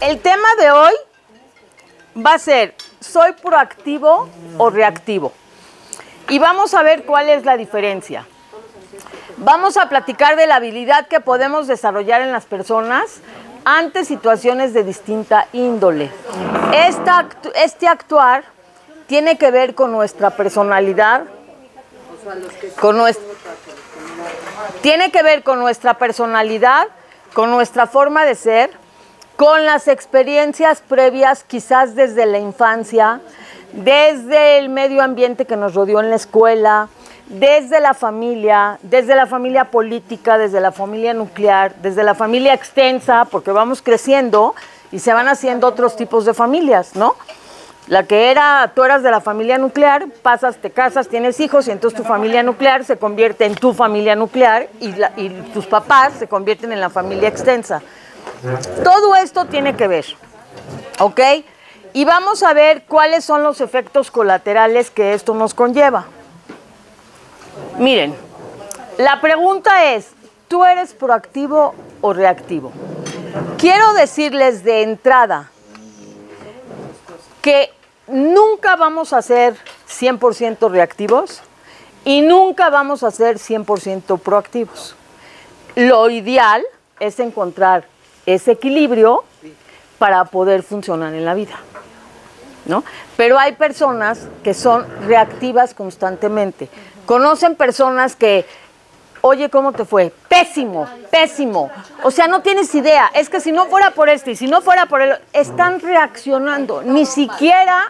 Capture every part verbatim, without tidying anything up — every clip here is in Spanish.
El tema de hoy va a ser, ¿soy proactivo o reactivo? Y vamos a ver cuál es la diferencia. Vamos a platicar de la habilidad que podemos desarrollar en las personas ante situaciones de distinta índole. Esta, este actuar tiene que ver con nuestra personalidad, con nuestra, tiene que ver con nuestra personalidad, con nuestra forma de ser, con las experiencias previas, quizás desde la infancia, desde el medio ambiente que nos rodeó en la escuela, desde la familia, desde la familia política, desde la familia nuclear, desde la familia extensa, porque vamos creciendo y se van haciendo otros tipos de familias, ¿no? La que era, tú eras de la familia nuclear, pasas, te casas, tienes hijos y entonces tu familia nuclear se convierte en tu familia nuclear y, la, y tus papás se convierten en la familia extensa. Todo esto tiene que ver, ¿ok? Y vamos a ver cuáles son los efectos colaterales que esto nos conlleva. Miren, la pregunta es, ¿tú eres proactivo o reactivo? Quiero decirles de entrada que nunca vamos a ser cien por ciento reactivos y nunca vamos a ser cien por ciento proactivos. Lo ideal es encontrar ese equilibrio para poder funcionar en la vida, ¿no? Pero hay personas que son reactivas constantemente. Conocen personas que, oye, ¿cómo te fue? Pésimo, pésimo. O sea, no tienes idea. Es que si no fuera por esto y si no fuera por el... Están reaccionando. Ni siquiera...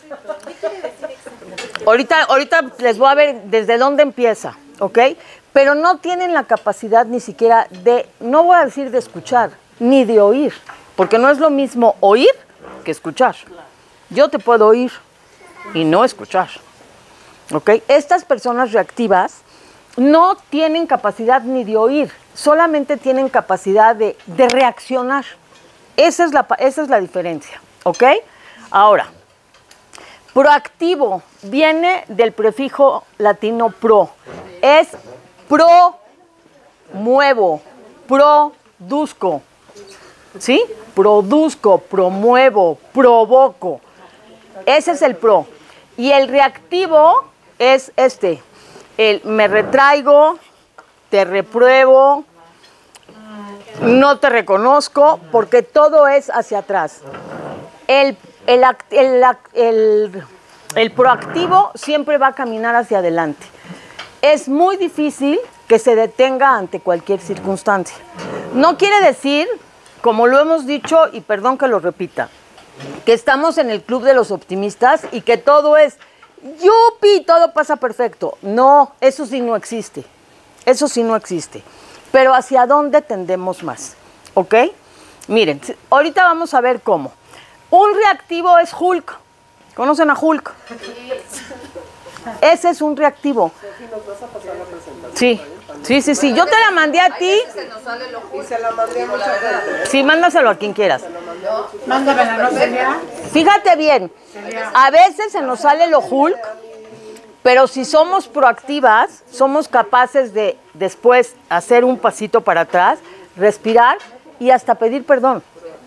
Ahorita, ahorita les voy a ver desde dónde empieza, ¿ok? Pero no tienen la capacidad ni siquiera de, no voy a decir de escuchar, ni de oír. Porque no es lo mismo oír que escuchar. Yo te puedo oír y no escuchar. ¿Ok? Estas personas reactivas no tienen capacidad ni de oír, solamente tienen capacidad de, de reaccionar. Esa es, la, esa es la diferencia. ¿Ok? Ahora, proactivo viene del prefijo latino pro. Es pro, muevo, produzco. ¿Sí? Produzco, promuevo, provoco. Ese es el pro. Y el reactivo es este, el me retraigo, te repruebo, no te reconozco, porque todo es hacia atrás. El, el, el, el, el proactivo siempre va a caminar hacia adelante. Es muy difícil que se detenga ante cualquier circunstancia. No quiere decir, como lo hemos dicho, y perdón que lo repita, que estamos en el club de los optimistas y que todo es yupi, todo pasa perfecto. No, eso sí no existe. Eso sí no existe. Pero ¿hacia dónde tendemos más? ¿Ok? Miren, ahorita vamos a ver cómo. Un reactivo es Hulk. ¿Conocen a Hulk? Ese es un reactivo. Sí, sí, sí, sí. Yo te la mandé a ti. Y se la mandé a mucha gente. Sí, mándaselo a quien quieras. Mándamela, ¿no sería? Fíjate bien, a veces se nos sale lo Hulk, pero si somos proactivas, somos capaces de después hacer un pasito para atrás, respirar y hasta pedir perdón.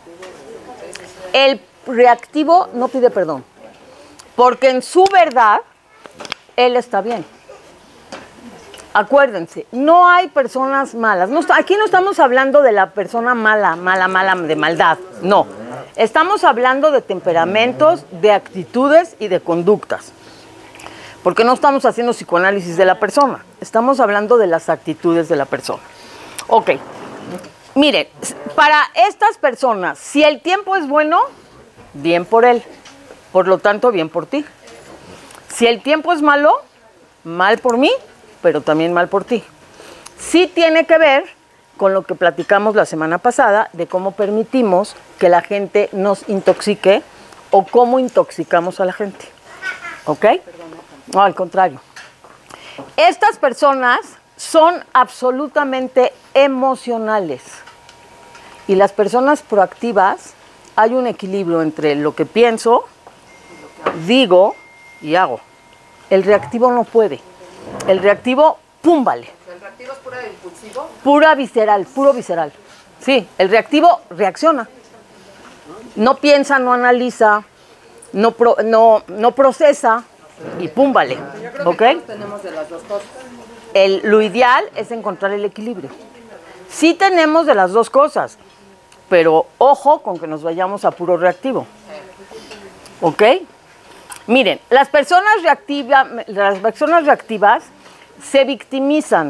El reactivo no pide perdón, porque en su verdad, él está bien. Acuérdense, no hay personas malas. No, aquí no estamos hablando de la persona mala, mala, mala, de maldad. No. Estamos hablando de temperamentos, de actitudes y de conductas. Porque no estamos haciendo psicoanálisis de la persona. Estamos hablando de las actitudes de la persona. Ok. Miren, para estas personas, si el tiempo es bueno, bien por él. Por lo tanto, bien por ti. Si el tiempo es malo, mal por mí, pero también mal por ti. Sí tiene que ver con lo que platicamos la semana pasada de cómo permitimos que la gente nos intoxique o cómo intoxicamos a la gente. ¿Ok? No, al contrario. Estas personas son absolutamente emocionales. Y las personas proactivas, hay un equilibrio entre lo que pienso, digo y hago. El reactivo no puede. El reactivo, pum, vale. ¿El reactivo es pura impulsivo? Pura visceral, puro visceral. Sí, el reactivo reacciona. No piensa, no analiza, no, pro, no, no procesa y pum, vale. Yo creo ¿Ok? que todos tenemos de las dos cosas. El, lo ideal es encontrar el equilibrio. Sí tenemos de las dos cosas, pero ojo con que nos vayamos a puro reactivo. ¿Ok? Miren, las personas, reactiva, las personas reactivas se victimizan.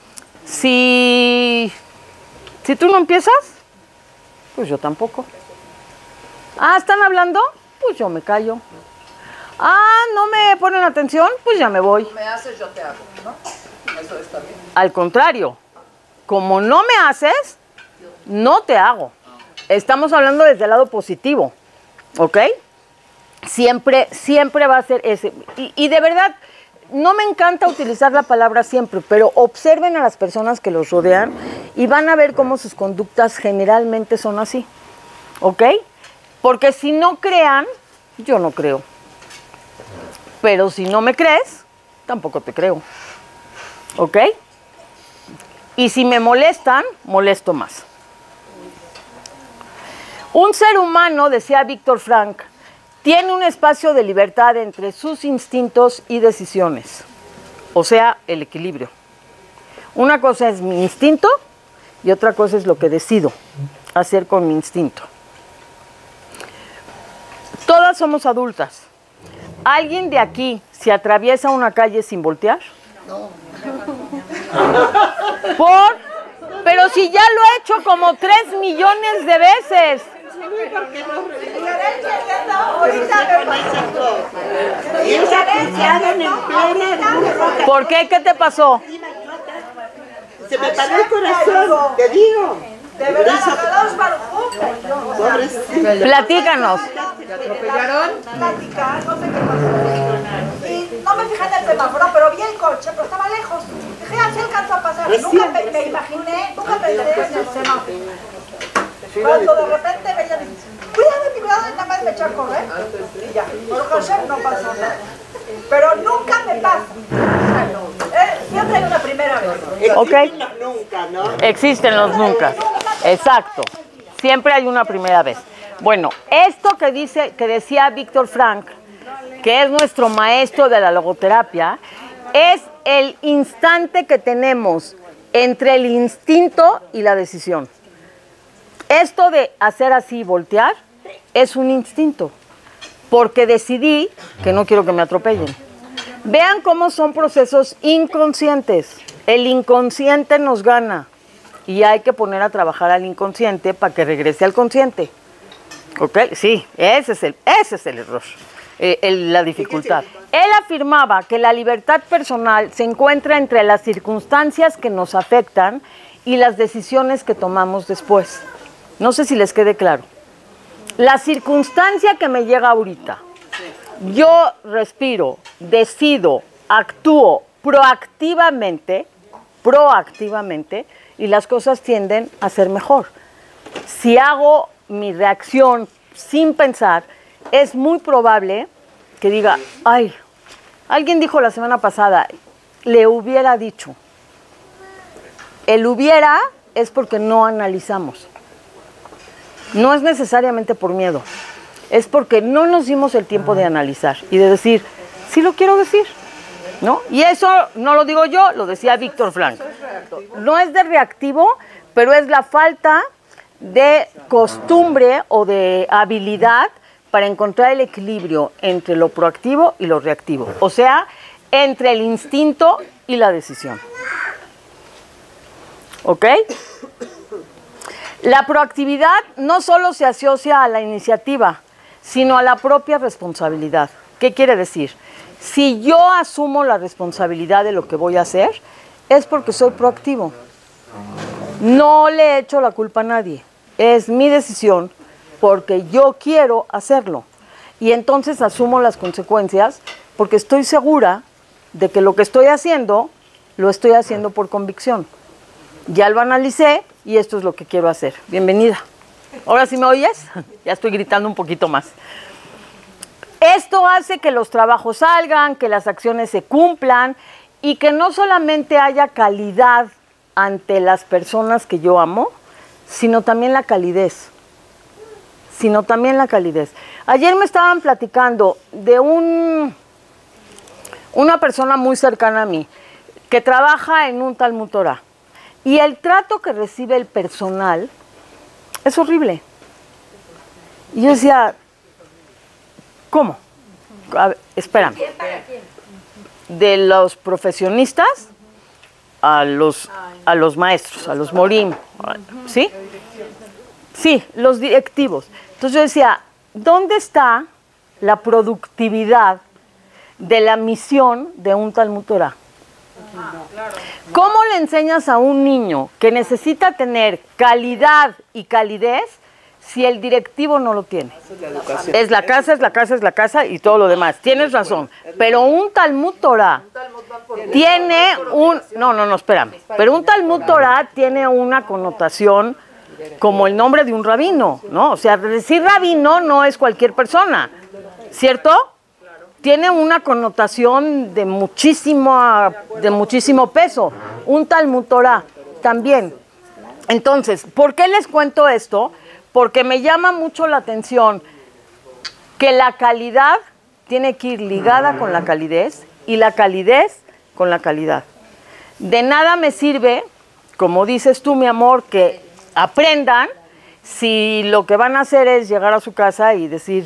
Si, si tú no empiezas, pues yo tampoco. Ah, ¿están hablando? Pues yo me callo. Ah, ¿no me ponen atención? Pues ya me voy. Tú me haces, yo te hago, ¿no? Eso está bien. Al contrario, como no me haces, no te hago. Estamos hablando desde el lado positivo, ¿ok? Siempre, siempre va a ser ese. Y, y de verdad, no me encanta utilizar la palabra siempre, pero observen a las personas que los rodean y van a ver cómo sus conductas generalmente son así, ¿ok? Porque si no crean, yo no creo. Pero si no me crees, tampoco te creo, ¿ok? Y si me molestan, molesto más. Un ser humano, decía Víctor Frank, tiene un espacio de libertad entre sus instintos y decisiones, o sea, el equilibrio. Una cosa es mi instinto y otra cosa es lo que decido hacer con mi instinto. Todas somos adultas. ¿Alguien de aquí se atraviesa una calle sin voltear? No. ¿Por? Pero si ya lo he hecho como tres millones de veces. ¿Por qué? ¿Qué te pasó? Se me paró el corazón, te digo. De verdad, acabados para Platícanos. ¿Te atropellaron? Platicar, no sé qué pasó. Y no me fijé en el semáforo, pero vi el coche, pero estaba lejos. Dije, ah, sí alcanzó a pasar. Nunca me, me imaginé, nunca pensé en el semáforo. Cuando de repente veía, cuidado, cuidado, y nada más me eché a correr. Y ya, por coche no pasó nada. Pero nunca me pasa. Eh, siempre hay una primera vez. Ok. Nunca, ¿no? Existen los nunca. Exacto. Siempre hay una primera vez. Bueno, esto que dice, que decía Víctor Frank, que es nuestro maestro de la logoterapia, es el instante que tenemos entre el instinto y la decisión. Esto de hacer así, voltear, es un instinto, porque decidí que no quiero que me atropellen. Vean cómo son procesos inconscientes. El inconsciente nos gana y hay que poner a trabajar al inconsciente para que regrese al consciente. ¿Ok? Sí, ese es el, ese es el error, eh, el, la dificultad. Él afirmaba que la libertad personal se encuentra entre las circunstancias que nos afectan y las decisiones que tomamos después. No sé si les quede claro. La circunstancia que me llega ahorita, yo respiro, decido, actúo proactivamente, proactivamente, y las cosas tienden a ser mejor. Si hago mi reacción sin pensar, es muy probable que diga, ay, alguien dijo la semana pasada, le hubiera dicho. El hubiera es porque no analizamos. No es necesariamente por miedo, es porque no nos dimos el tiempo de analizar y de decir, sí lo quiero decir, ¿no? Y eso no lo digo yo, lo decía Víctor Frank. No es de reactivo, pero es la falta de costumbre o de habilidad para encontrar el equilibrio entre lo proactivo y lo reactivo, o sea, entre el instinto y la decisión. ¿Ok? La proactividad no solo se asocia a la iniciativa, sino a la propia responsabilidad. ¿Qué quiere decir? Si yo asumo la responsabilidad de lo que voy a hacer, es porque soy proactivo. No le echo la culpa a nadie. Es mi decisión porque yo quiero hacerlo. Y entonces asumo las consecuencias porque estoy segura de que lo que estoy haciendo, lo estoy haciendo por convicción. Ya lo analicé y esto es lo que quiero hacer. Bienvenida. ¿Ahora sí me oyes? Ya estoy gritando un poquito más. Esto hace que los trabajos salgan, que las acciones se cumplan y que no solamente haya calidad ante las personas que yo amo, sino también la calidez. sino también la calidez. Ayer me estaban platicando de un, una persona muy cercana a mí que trabaja en un Talmud Torah y el trato que recibe el personal es horrible. Y yo decía, ¿cómo? A ver, espérame. De los profesionistas a los, a los maestros, a los morim, ¿sí? Sí, los directivos. Entonces yo decía, ¿dónde está la productividad de la misión de un Talmud Torah? ¿Cómo le enseñas a un niño que necesita tener calidad y calidez si el directivo no lo tiene? Es la casa, es la casa, es la casa y todo lo demás. Tienes razón. Pero un Talmud Torah tiene un... No, no, no, espérame. Pero un Talmud Torah tiene una connotación como el nombre de un rabino, ¿no? O sea, decir rabino no es cualquier persona, ¿cierto? Tiene una connotación de muchísimo, de muchísimo peso. Un Talmud Torah también. Entonces, ¿por qué les cuento esto? Porque me llama mucho la atención que la calidad tiene que ir ligada con la calidez y la calidez con la calidad. De nada me sirve, como dices tú, mi amor, que aprendan si lo que van a hacer es llegar a su casa y decir,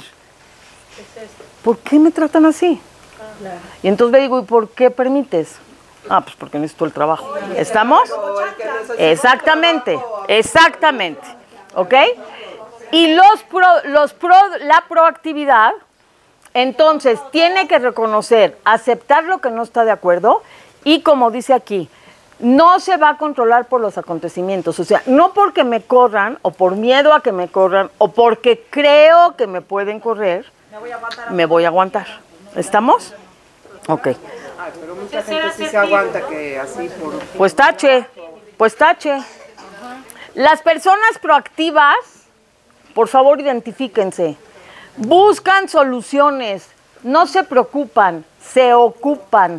¿por qué me tratan así? Y entonces le digo, ¿y por qué permites? Ah, pues porque necesito el trabajo. ¿Estamos? Exactamente, exactamente. ¿Ok? Y los pro, los pro, la proactividad, entonces, tiene que reconocer, aceptar lo que no está de acuerdo y, como dice aquí, no se va a controlar por los acontecimientos. O sea, no porque me corran o por miedo a que me corran o porque creo que me pueden correr, me voy a aguantar. Me voy a aguantar. ¿Estamos? Ok. Ay, pero mucha gente sí se aguanta que así por... Pues tache, pues tache. Las personas proactivas, por favor, identifíquense. Buscan soluciones, no se preocupan, se ocupan.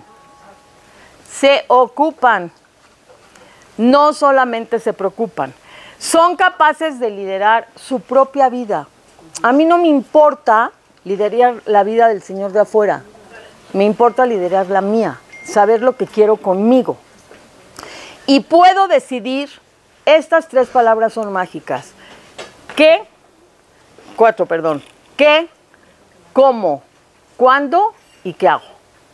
Se ocupan. No solamente se preocupan. Son capaces de liderar su propia vida. A mí no me importa liderar la vida del señor de afuera. Me importa liderar la mía, saber lo que quiero conmigo. Y puedo decidir, estas tres palabras son mágicas. ¿Qué? Cuatro, perdón. ¿Qué? ¿Cómo? ¿Cuándo? ¿Y qué hago?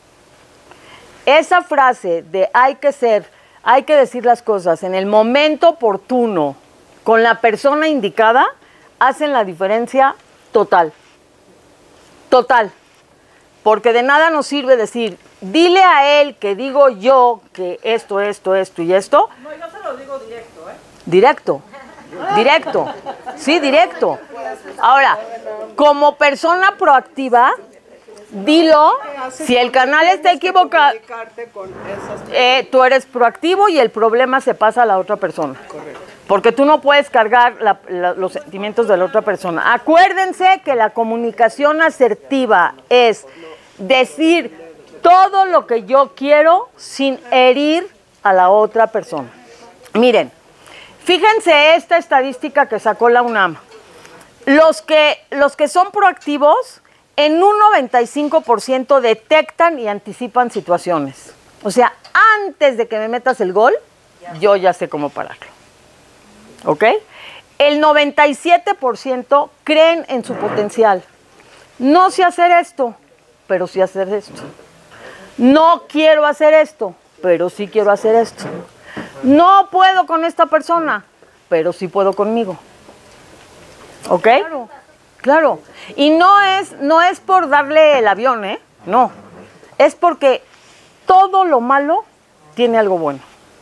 Esa frase de hay que ser, hay que decir las cosas en el momento oportuno, con la persona indicada, hacen la diferencia total. Total. Porque de nada nos sirve decir, dile a él que digo yo que esto, esto, esto y esto. No, yo se lo digo directo, ¿eh? Directo. Directo. Sí, directo. Ahora, como persona proactiva, dilo, si el canal está equivocado, eh, tú eres proactivo y el problema se pasa a la otra persona. Porque tú no puedes cargar la, la, los sentimientos de la otra persona. Acuérdense que la comunicación asertiva es decir todo lo que yo quiero sin herir a la otra persona. Miren, fíjense esta estadística que sacó la UNAM. Los que, los que son proactivos, en un noventa y cinco por ciento detectan y anticipan situaciones. O sea, antes de que me metas el gol, yo ya sé cómo pararlo. ¿Ok? El noventa y siete por ciento creen en su potencial. No sé hacer esto, pero sí hacer esto. No quiero hacer esto, pero sí quiero hacer esto. No puedo con esta persona, pero sí puedo conmigo. ¿Ok? Claro. Claro. Y no es, no es por darle el avión, ¿eh? No. Es porque todo lo malo tiene algo bueno.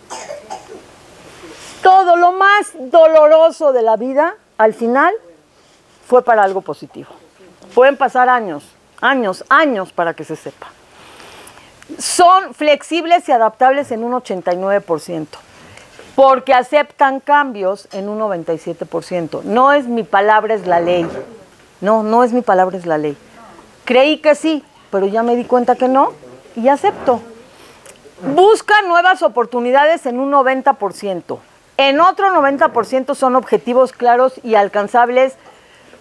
Todo lo más doloroso de la vida, al final, fue para algo positivo. Pueden pasar años, años, años para que se sepa. Son flexibles y adaptables en un ochenta y nueve por ciento. Porque aceptan cambios en un noventa y siete por ciento. No es mi palabra, es la ley. No, no es mi palabra, es la ley. Creí que sí, pero ya me di cuenta que no y acepto. Busca nuevas oportunidades en un noventa por ciento. En otro noventa por ciento son objetivos claros y alcanzables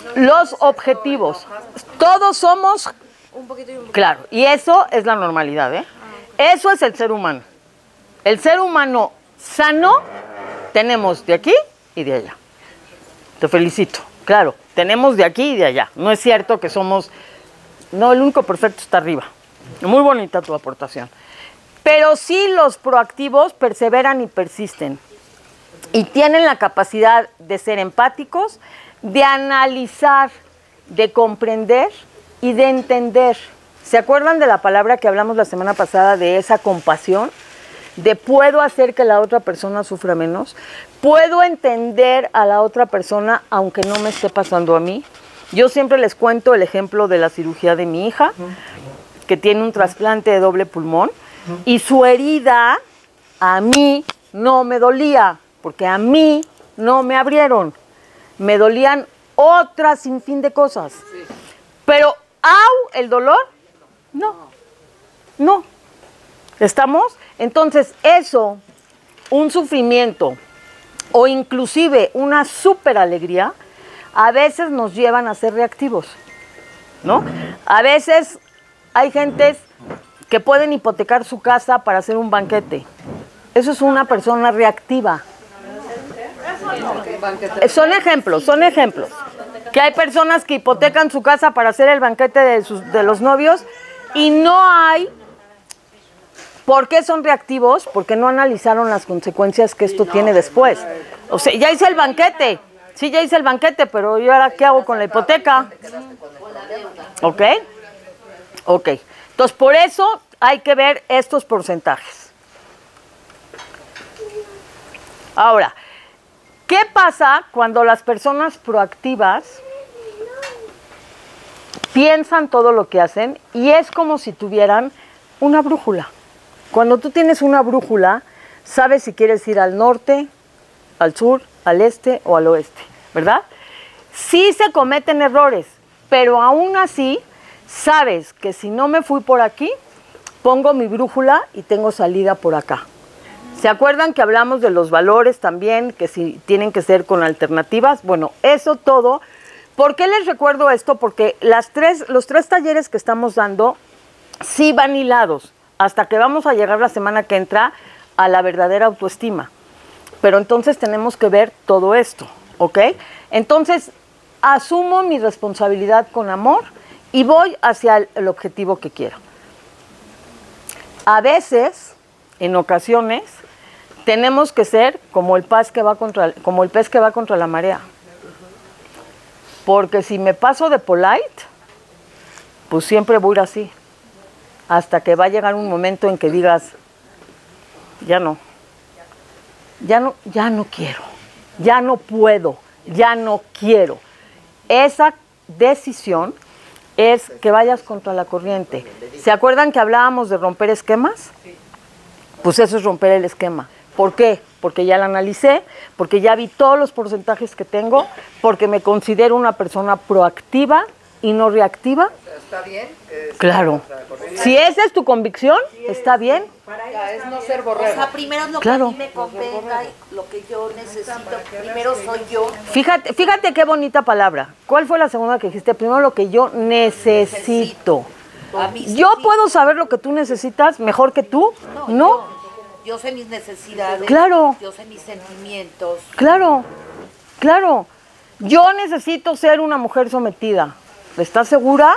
Los objetivos. Todos somos... Un poquito y un poquito. Claro, y eso es la normalidad, ¿eh? Eso es el ser humano. El ser humano sano tenemos de aquí y de allá. Te felicito. Claro, tenemos de aquí y de allá. No es cierto que somos... No, el único perfecto está arriba. Muy bonita tu aportación. Pero sí los proactivos perseveran y persisten. Y tienen la capacidad de ser empáticos, de analizar, de comprender y de entender. ¿Se acuerdan de la palabra que hablamos la semana pasada de esa compasión? De puedo hacer que la otra persona sufra menos. Puedo entender a la otra persona aunque no me esté pasando a mí. Yo siempre les cuento el ejemplo de la cirugía de mi hija, que tiene un trasplante de doble pulmón, y su herida a mí no me dolía, porque a mí no me abrieron. Me dolían otras sin fin de cosas. Pero, ¡au! ¿El dolor? No. No. ¿Estamos? Entonces, eso, un sufrimiento o inclusive una súper alegría, a veces nos llevan a ser reactivos, ¿no? A veces hay gentes que pueden hipotecar su casa para hacer un banquete. Eso es una persona reactiva. Son ejemplos, son ejemplos. Que hay personas que hipotecan su casa para hacer el banquete de, sus, de los novios y no hay... ¿Por qué son reactivos? Porque no analizaron las consecuencias que esto tiene después. O sea, ya hice el banquete. Sí, ya hice el banquete, pero ¿y ahora qué hago con la hipoteca? ¿Ok? Ok. Entonces, por eso hay que ver estos porcentajes. Ahora, ¿qué pasa cuando las personas proactivas piensan todo lo que hacen y es como si tuvieran una brújula? Cuando tú tienes una brújula, sabes si quieres ir al norte, al sur, al este o al oeste, ¿verdad? Sí se cometen errores, pero aún así sabes que si no me fui por aquí, pongo mi brújula y tengo salida por acá. ¿Se acuerdan que hablamos de los valores también, que si tienen que ser con alternativas? Bueno, eso todo. ¿Por qué les recuerdo esto? Porque las tres, los tres talleres que estamos dando sí van hilados, hasta que vamos a llegar la semana que entra a la verdadera autoestima. Pero entonces tenemos que ver todo esto, ¿ok? Entonces, asumo mi responsabilidad con amor y voy hacia el, el objetivo que quiero. A veces, en ocasiones, tenemos que ser como el pez que va contra, como el pez que va contra la marea. Porque si me paso de polite, pues siempre voy a ir así. Hasta que va a llegar un momento en que digas, ya no. Ya no, ya no quiero, ya no puedo, ya no quiero. Esa decisión es que vayas contra la corriente. ¿Se acuerdan que hablábamos de romper esquemas? Pues eso es romper el esquema. ¿Por qué? Porque ya la analicé, porque ya vi todos los porcentajes que tengo, porque me considero una persona proactiva y no reactiva. ¿Está bien? Es claro. Si esa es tu convicción, está bien. Ya, es no ser borrego. O sea, primero es lo Claro. que a mí me convenga y lo que yo necesito. Primero soy yo. Fíjate, fíjate qué bonita palabra. ¿Cuál fue la segunda que dijiste? Primero lo que yo necesito. A mí sí, ¿Yo sí. puedo saber lo que tú necesitas mejor que tú? No. Yo, yo sé mis necesidades. Claro. Yo sé mis sentimientos. Claro, claro. Yo necesito ser una mujer sometida. ¿Estás segura?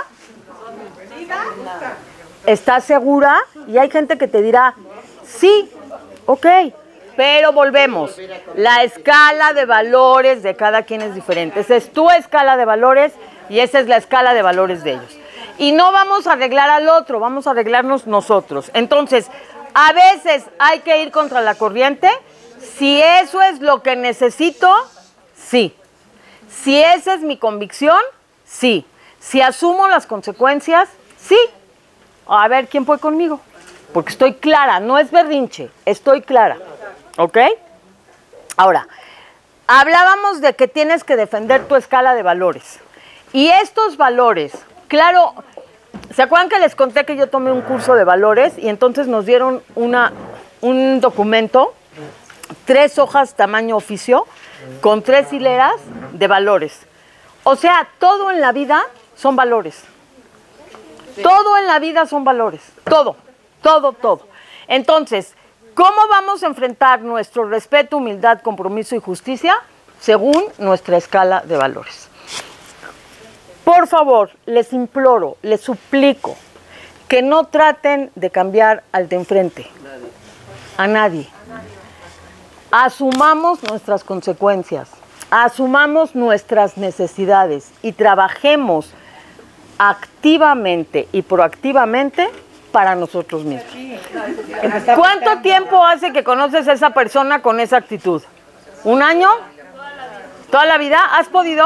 ¿Estás segura? Y hay gente que te dirá, sí, ok. Pero volvemos. La escala de valores de cada quien es diferente. Esa es tu escala de valores y esa es la escala de valores de ellos. Y no vamos a arreglar al otro, vamos a arreglarnos nosotros. Entonces, a veces hay que ir contra la corriente. Si eso es lo que necesito, sí. Si esa es mi convicción, sí. Si asumo las consecuencias, sí. A ver, ¿quién fue conmigo? Porque estoy clara, no es berrinche, estoy clara. ¿Ok? Ahora, hablábamos de que tienes que defender tu escala de valores. Y estos valores, claro, ¿se acuerdan que les conté que yo tomé un curso de valores y entonces nos dieron una, un documento, tres hojas tamaño oficio, con tres hileras de valores? O sea, todo en la vida son valores. Todo en la vida son valores. Todo, todo, todo. Entonces, ¿cómo vamos a enfrentar nuestro respeto, humildad, compromiso y justicia? Según nuestra escala de valores. Por favor, les imploro, les suplico que no traten de cambiar al de enfrente. A nadie. Asumamos nuestras consecuencias, asumamos nuestras necesidades y trabajemos activamente y proactivamente para nosotros mismos. ¿Cuánto tiempo hace que conoces a esa persona con esa actitud? ¿Un año? ¿Toda la vida? ¿Has podido?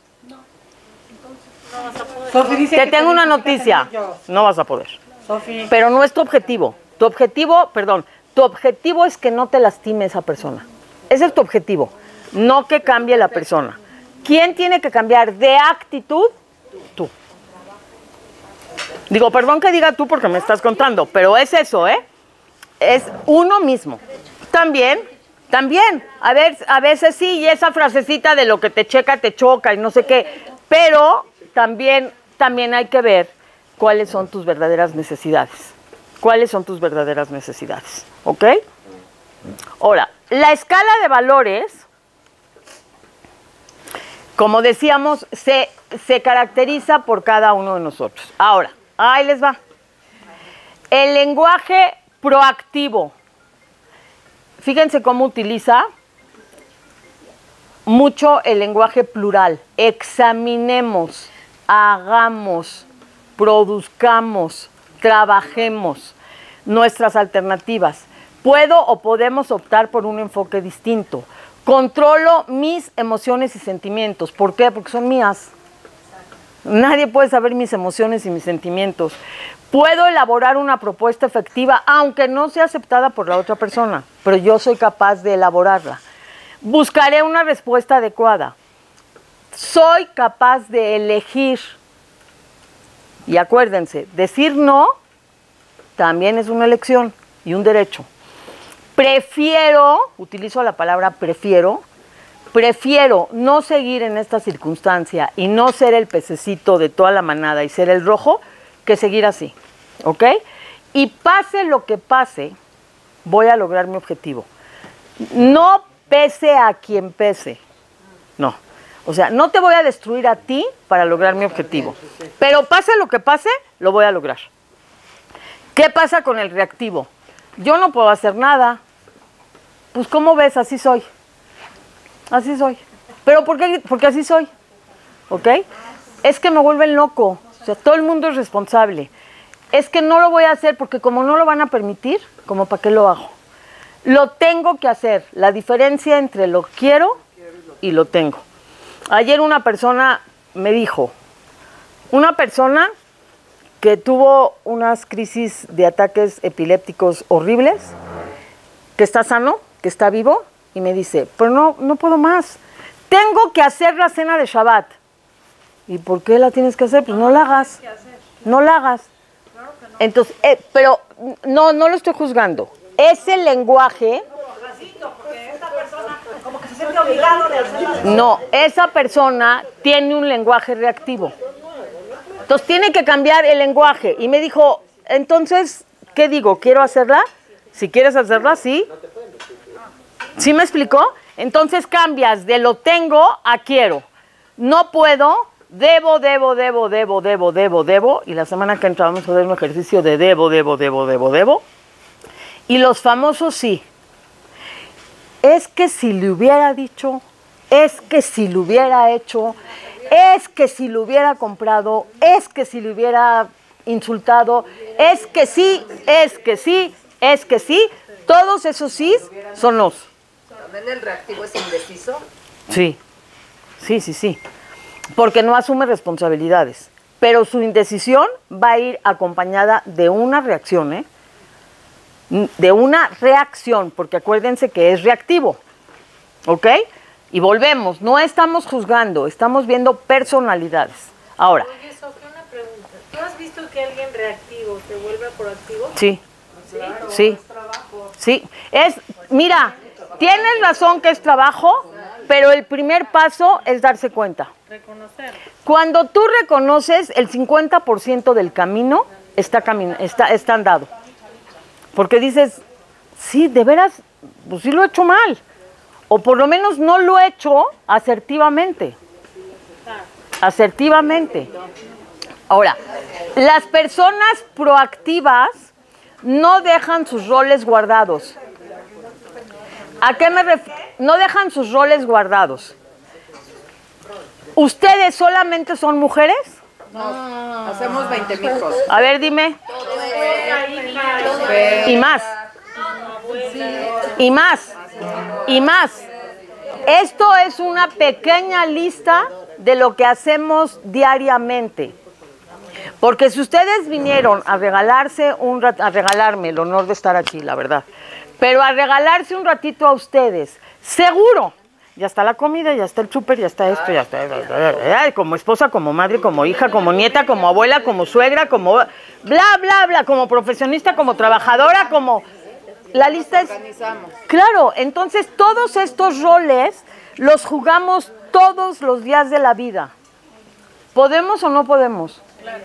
Te tengo una noticia. No vas a poder. Pero no es tu objetivo. Tu objetivo, perdón, tu objetivo es que no te lastime esa persona. Ese es tu objetivo. No que cambie la persona. ¿Quién tiene que cambiar de actitud? Tú. Digo, perdón que diga tú porque me estás contando, pero es eso, ¿eh? Es uno mismo. También, también, a ver, a veces sí, y esa frasecita de lo que te checa, te choca y no sé qué, pero también, también hay que ver cuáles son tus verdaderas necesidades. ¿Cuáles son tus verdaderas necesidades? ¿Ok? Ahora, la escala de valores, como decíamos, se, se caracteriza por cada uno de nosotros. Ahora, ahí les va. El lenguaje proactivo. Fíjense cómo utiliza mucho el lenguaje plural. Examinemos, hagamos, produzcamos, trabajemos nuestras alternativas. Puedo o podemos optar por un enfoque distinto. Controlo mis emociones y sentimientos. ¿Por qué? Porque son mías. Nadie puede saber mis emociones y mis sentimientos. Puedo elaborar una propuesta efectiva, aunque no sea aceptada por la otra persona, pero yo soy capaz de elaborarla. Buscaré una respuesta adecuada. Soy capaz de elegir. Y acuérdense, decir no también es una elección y un derecho. Prefiero, utilizo la palabra prefiero, prefiero no seguir en esta circunstancia y no ser el pececito de toda la manada y ser el rojo, que seguir así, ¿ok? Y pase lo que pase, voy a lograr mi objetivo. No pese a quien pese, no. O sea, no te voy a destruir a ti para lograr mi objetivo. Pero pase lo que pase, lo voy a lograr. ¿Qué pasa con el reactivo? Yo no puedo hacer nada. Pues, ¿cómo ves? Así soy. Así soy. ¿Pero por qué? Porque así soy. ¿Ok? Es que me vuelven loco. O sea, todo el mundo es responsable. Es que no lo voy a hacer porque como no lo van a permitir, ¿como para qué lo hago? Lo tengo que hacer. La diferencia entre lo quiero y lo tengo. Ayer una persona me dijo, una persona que tuvo unas crisis de ataques epilépticos horribles, que está sano, que está vivo, y me dice, pero no, no puedo más. Tengo que hacer la cena de Shabbat. ¿Y por qué la tienes que hacer? Pues no la hagas. No la hagas. Entonces, eh, pero no, no lo estoy juzgando. Ese lenguaje... No, esa persona tiene un lenguaje reactivo. Entonces tiene que cambiar el lenguaje. Y me dijo, entonces, ¿qué digo? ¿Quiero hacerla? Si quieres hacerla, sí. ¿Sí me explicó? Entonces cambias de lo tengo a quiero. No puedo, debo, debo, debo, debo, debo, debo, debo. Y la semana que entra vamos a hacer un ejercicio de debo, debo, debo, debo, debo. Y los famosos sí. Es que si le hubiera dicho, es que si lo hubiera hecho, es que si lo hubiera comprado, es que si le hubiera insultado, es que sí, es que sí, es que sí. Todos esos sí son los. ¿También el reactivo es indeciso? Sí, sí, sí, sí. Porque no asume responsabilidades. Pero su indecisión va a ir acompañada de una reacción, ¿eh? De una reacción, porque acuérdense que es reactivo, ¿ok? Y volvemos, no estamos juzgando, estamos viendo personalidades. Ahora. Oye, Sofía, una pregunta. ¿Tú has visto que alguien reactivo se vuelve proactivo? Sí, ¿Sí? sí, sí. Es, mira, tienes razón que es trabajo, pero el primer paso es darse cuenta. Reconocer. Cuando tú reconoces, el cincuenta por ciento del camino está, camin está, está andado. Porque dices, sí, de veras, pues sí lo he hecho mal. O por lo menos no lo he hecho asertivamente. Asertivamente. Ahora, las personas proactivas no dejan sus roles guardados. ¿A qué me refiero? No dejan sus roles guardados. ¿Ustedes solamente son mujeres? No, hacemos veinte mil cosas. A ver, dime. Y más. Y más. Y más. Esto es una pequeña lista de lo que hacemos diariamente. Porque si ustedes vinieron a regalarse un rat- a regalarme el honor de estar aquí, la verdad, pero a regalarse un ratito a ustedes, seguro, ya está la comida, ya está el súper, ya está esto, ya está, como esposa, como madre, como hija, como nieta, como abuela, como suegra, como bla, bla, bla, como profesionista, como trabajadora, como... La lista es... Claro, entonces todos estos roles los jugamos todos los días de la vida. ¿Podemos o no podemos?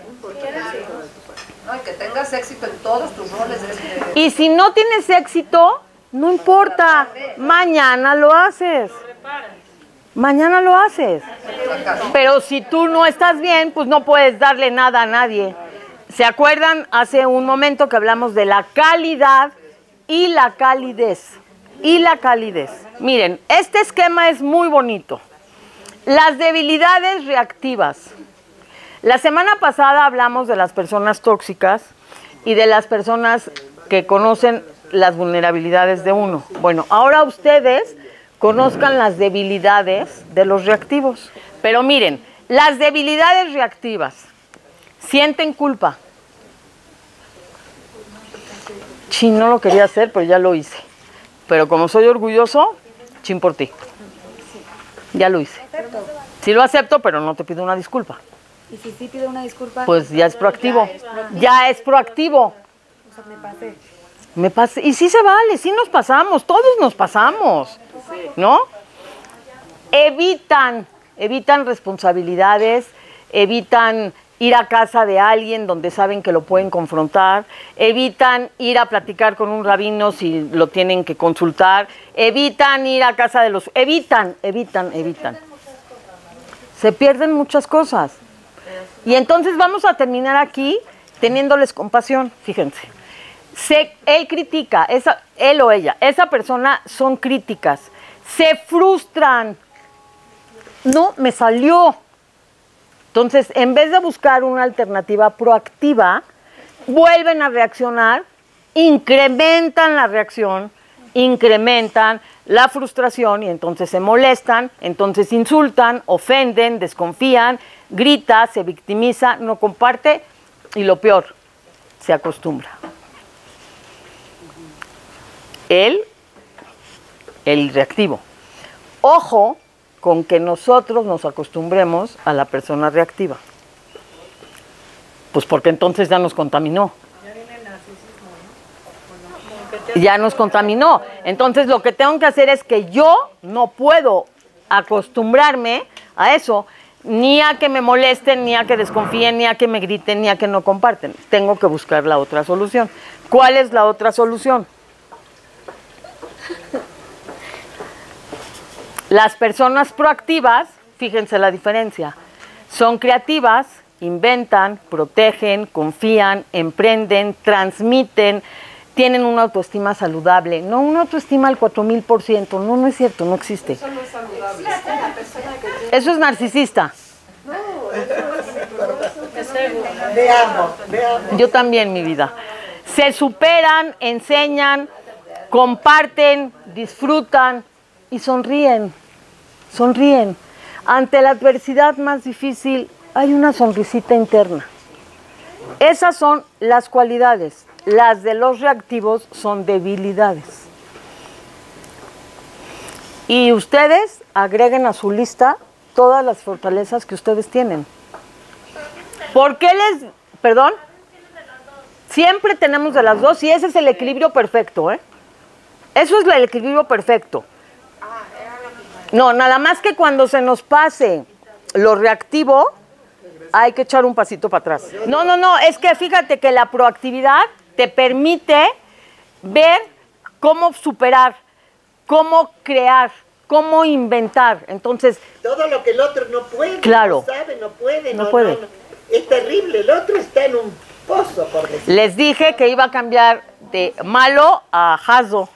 No, y que tengas éxito en todos tus roles. Y si no tienes éxito, no importa, mañana lo haces. Mañana lo haces. Pero si tú no estás bien, pues no puedes darle nada a nadie. ¿Se acuerdan hace un momento que hablamos de la calidad y la calidez? Y la calidez. Miren, este esquema es muy bonito. Las debilidades reactivas. La semana pasada hablamos de las personas tóxicas y de las personas que conocen las vulnerabilidades de uno. Bueno, ahora ustedes conozcan las debilidades de los reactivos. Pero miren, las debilidades reactivas sienten culpa. Chin, no lo quería hacer, pero ya lo hice. Pero como soy orgulloso, chin por ti. Ya lo hice. Sí lo acepto, pero no te pido una disculpa. Y si sí pido una disculpa, pues ya es proactivo. Ya es proactivo. o sea, me pasé. Me pasé. Y sí se vale, sí nos pasamos, todos nos pasamos, ¿no? Evitan, evitan responsabilidades, evitan ir a casa de alguien donde saben que lo pueden confrontar, evitan ir a platicar con un rabino si lo tienen que consultar, evitan ir a casa de los... Evitan, evitan, evitan. Se pierden muchas cosas. Y entonces vamos a terminar aquí teniéndoles compasión, fíjense. Se, él critica, esa, él o ella, esa persona son críticas, se frustran. No, me salió. Entonces, en vez de buscar una alternativa proactiva, vuelven a reaccionar, incrementan la reacción, incrementan la frustración y entonces se molestan, entonces insultan, ofenden, desconfían, grita, se victimiza, no comparte y lo peor, se acostumbra. Él, el reactivo. Ojo con que nosotros nos acostumbremos a la persona reactiva. Pues porque entonces ya nos contaminó. Ya nos contaminó. Entonces lo que tengo que hacer es que yo no puedo acostumbrarme a eso, ni a que me molesten, ni a que desconfíen, ni a que me griten, ni a que no comparten. Tengo que buscar la otra solución. ¿Cuál es la otra solución? Las personas proactivas, fíjense la diferencia, son creativas, inventan, protegen, confían, emprenden, transmiten, tienen una autoestima saludable. No una autoestima al cuatro mil por ciento, no, no es cierto, no existe. Eso no es saludable. Eso es narcisista. Veamos, veamos. Yo también, mi vida. Se superan, enseñan, comparten, disfrutan y sonríen. Sonríen. Ante la adversidad más difícil hay una sonrisita interna. Esas son las cualidades. Las de los reactivos son debilidades. Y ustedes agreguen a su lista todas las fortalezas que ustedes tienen. ¿Por qué les... Perdón? Siempre tenemos de las dos y ese es el equilibrio perfecto, ¿eh? Eso es el equilibrio perfecto. No, nada más que cuando se nos pase lo reactivo, hay que echar un pasito para atrás. No, no, no, es que fíjate que la proactividad te permite ver cómo superar, cómo crear, cómo inventar. Entonces, todo lo que el otro no puede, claro, no sabe, no puede, no, no, puede. no, no. Es terrible, el otro está en un pozo, por decir. Les dije que iba a cambiar de malo a jazo.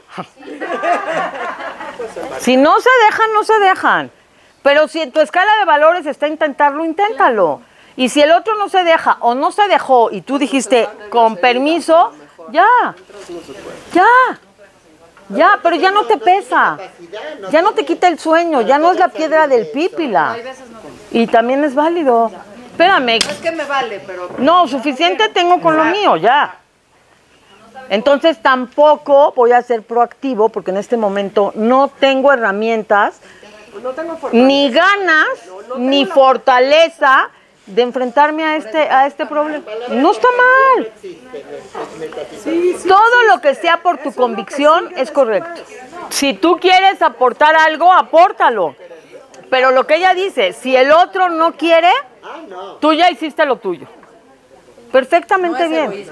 Si no se dejan, no se dejan. Pero si en tu escala de valores está intentarlo, inténtalo. Y si el otro no se deja o no se dejó y tú dijiste, con permiso, ya, ya, ya, pero ya no te pesa. Ya no te quita el sueño, ya no es la piedra del pípila. Y también es válido. Espérame. Es que me vale, pero... No, suficiente tengo con lo mío, ya. Entonces tampoco voy a ser proactivo porque en este momento no tengo herramientas, no tengo ni ganas, no, no ni fortaleza de enfrentarme a este, a este problema. No está mal. Todo lo que sea por tu convicción es correcto. Si tú quieres aportar algo, apórtalo. Pero lo que ella dice, si el otro no quiere, tú ya hiciste lo tuyo. Perfectamente bien.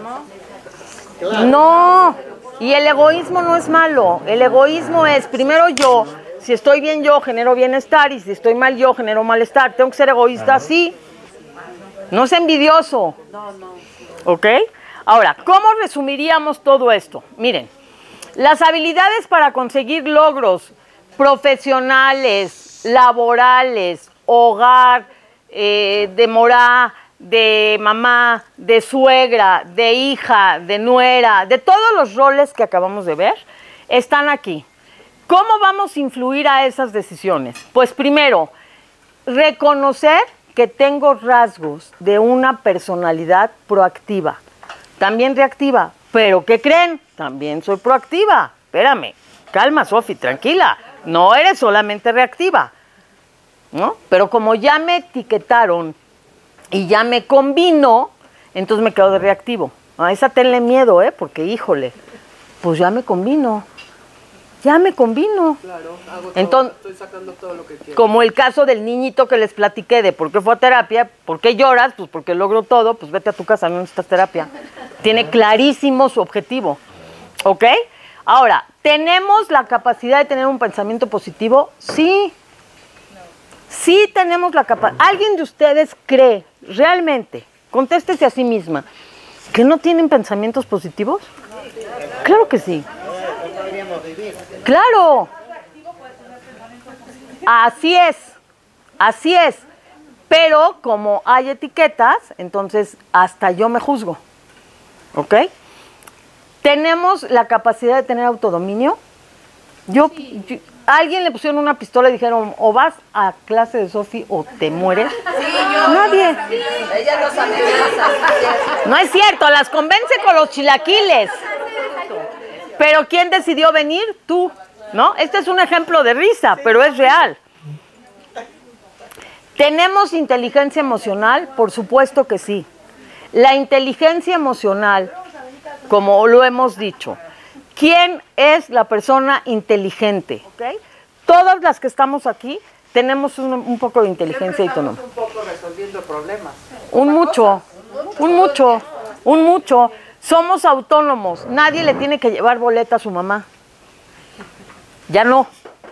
No, y el egoísmo no es malo. El egoísmo es, primero yo, si estoy bien yo, genero bienestar, y si estoy mal yo, genero malestar. Tengo que ser egoísta, sí. No es envidioso. No, no. ¿Ok? Ahora, ¿cómo resumiríamos todo esto? Miren, las habilidades para conseguir logros profesionales, laborales, hogar, eh, de morá, de mamá, de suegra, de hija, de nuera, de todos los roles que acabamos de ver, están aquí. ¿Cómo vamos a influir a esas decisiones? Pues primero, reconocer que tengo rasgos de una personalidad proactiva, también reactiva, pero ¿qué creen? También soy proactiva. Espérame, calma, Sofi, tranquila, no eres solamente reactiva, ¿no? Pero como ya me etiquetaron y ya me combino, entonces me quedo de reactivo. A esa tenle miedo, ¿eh? Porque, híjole, pues ya me combino. Ya me combino. Claro, hago todo, entonces, estoy sacando todo lo que quiero. Como el caso del niñito que les platiqué de por qué fue a terapia, ¿por qué lloras? Pues porque logro todo, pues vete a tu casa, no necesitas terapia. Tiene clarísimo su objetivo, ¿ok? Ahora, ¿tenemos la capacidad de tener un pensamiento positivo? Sí. Sí tenemos la capacidad. ¿Alguien de ustedes cree realmente, contéstese a sí misma, que no tienen pensamientos positivos? Claro que sí. Claro. Así es. Así es. Pero como hay etiquetas, entonces hasta yo me juzgo. ¿Ok? ¿Tenemos la capacidad de tener autodominio? Yo, yo a alguien le pusieron una pistola y dijeron, o vas a clase de Sofi o te mueres. Sí, yo. Nadie. Ella los amenaza. No es cierto, las convence con los chilaquiles. Pero ¿quién decidió venir? Tú, ¿no? Este es un ejemplo de risa, pero es real. ¿Tenemos inteligencia emocional? Por supuesto que sí. La inteligencia emocional, como lo hemos dicho, ¿quién es la persona inteligente? ¿Okay? Todas las que estamos aquí tenemos un, un poco de inteligencia autónoma. Un poco resolviendo problemas. Un mucho, un mucho, un mucho. Somos autónomos. Nadie le tiene que llevar boleta a su mamá. Ya no.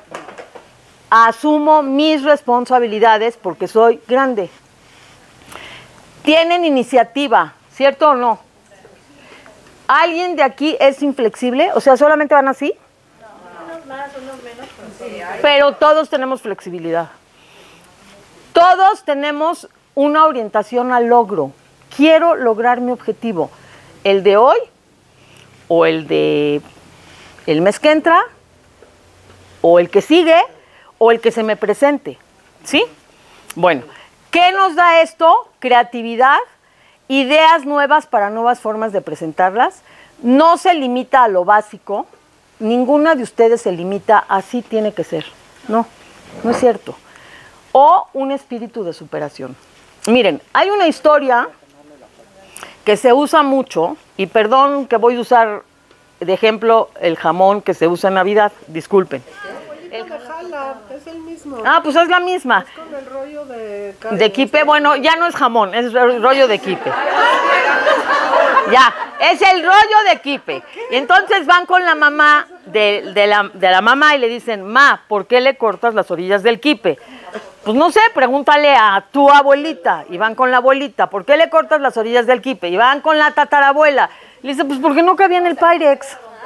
Asumo mis responsabilidades porque soy grande. Tienen iniciativa, ¿cierto o no? ¿Alguien de aquí es inflexible? O sea, ¿solamente van así? Unos más, unos menos. Pero todos tenemos flexibilidad. Todos tenemos una orientación al logro. Quiero lograr mi objetivo. El de hoy, o el de el mes que entra, o el que sigue, o el que se me presente. ¿Sí? Bueno, ¿qué nos da esto? Creatividad, ideas nuevas para nuevas formas de presentarlas. No se limita a lo básico. Ninguna de ustedes se limita, así tiene que ser. No, no es cierto. O un espíritu de superación. Miren, hay una historia que se usa mucho, y perdón que voy a usar de ejemplo el jamón que se usa en Navidad, disculpen. El me jala, es el mismo. Ah, pues es la misma. Es con el rollo de carne. De quipe, bueno, ya no es jamón, es el rollo de quipe. Ya, es el rollo de quipe. Y entonces van con la mamá de, de, la, de la mamá y le dicen, ma, ¿por qué le cortas las orillas del quipe? Pues no sé, pregúntale a tu abuelita. Y van con la abuelita, ¿por qué le cortas las orillas del quipe? Y van con la tatarabuela. Le dice, pues porque no cabía en el Pyrex.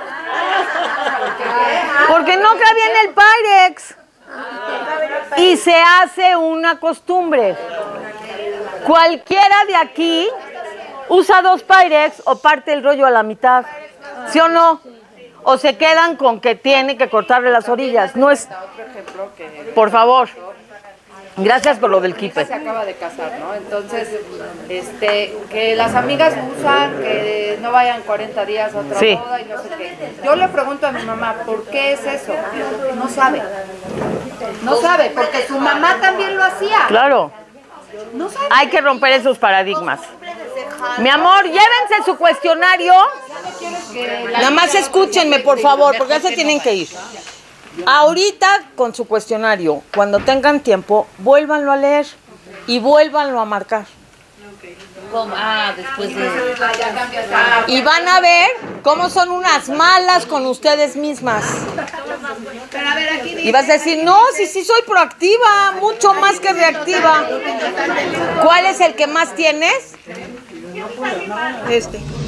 Porque no cabía en el Pyrex. Y se hace una costumbre. Cualquiera de aquí usa dos Pyrex o parte el rollo a la mitad. ¿Sí o no? O se quedan con que tiene que cortarle las orillas. No es... Por favor. Gracias por lo del quipe. Se acaba de casar, ¿no? Entonces, este, que las amigas usan, que no vayan cuarenta días a otra Sí. boda y no sé qué. Yo le pregunto a mi mamá, ¿por qué es eso? No sabe. No sabe, porque su mamá también lo hacía. Claro. No sabe. Hay que romper esos paradigmas. Mi amor, llévense su cuestionario. Nada más escúchenme, por favor, porque ya se tienen que ir. Ahorita, con su cuestionario, cuando tengan tiempo, vuélvanlo a leer y vuélvanlo a marcar. Ah, después de... Y van a ver cómo son unas malas con ustedes mismas. Y vas a decir, no, sí, sí soy proactiva, mucho más que reactiva. ¿Cuál es el que más tienes? Este.